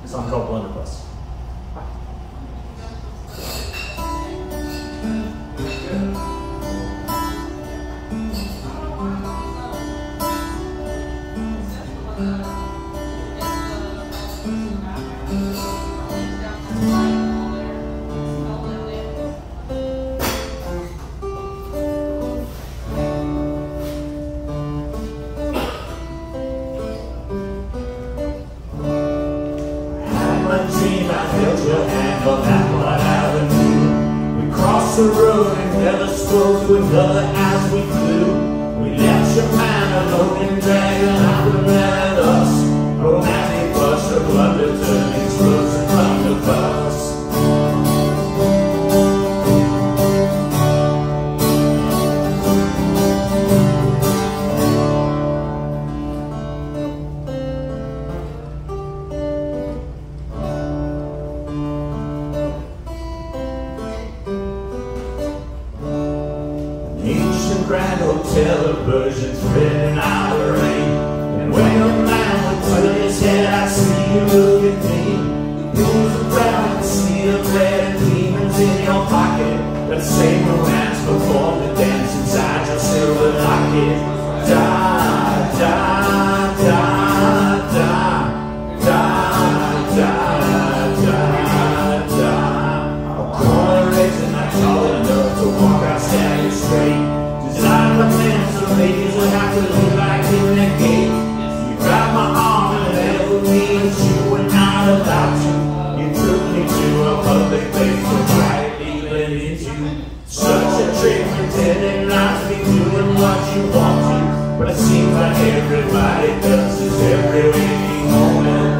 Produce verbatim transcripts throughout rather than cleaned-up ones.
A song called Blunderbuss. The road and never spoke to another as we flew. We left your man alone and dragging out the man at us. Romantic bus, a blunder turning spurs and blunderbuss. Grand hotel versions spreading out the rain. And when your man would turn his head, I see you look at me. Rooms of brown and sea of red and demons in your pocket. That same romance performed the dance inside your silver locket. Da, da, da, da, da, da, da, da. A corner raised and not tall enough to walk out standing straight. Designed by men so ladies would have to look like in the gate. You grabbed my arm and left me, but you were not allowed to. You took me to a public place to quietly blend into. Such a trick, pretending not to be doing what you want to. But it seems like everybody does this every waking moment.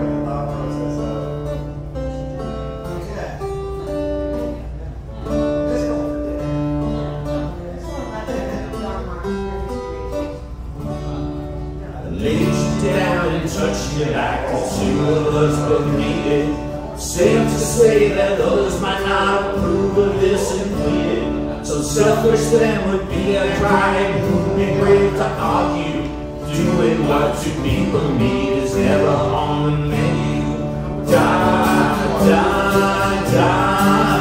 Laid you down and touched you like the two of us both needed. Safe to say that others might not approve of this and pleaded. So selfish then would be a crime, who'd be brave to argue. Doing what two people need is never on the menu. Da, da, da.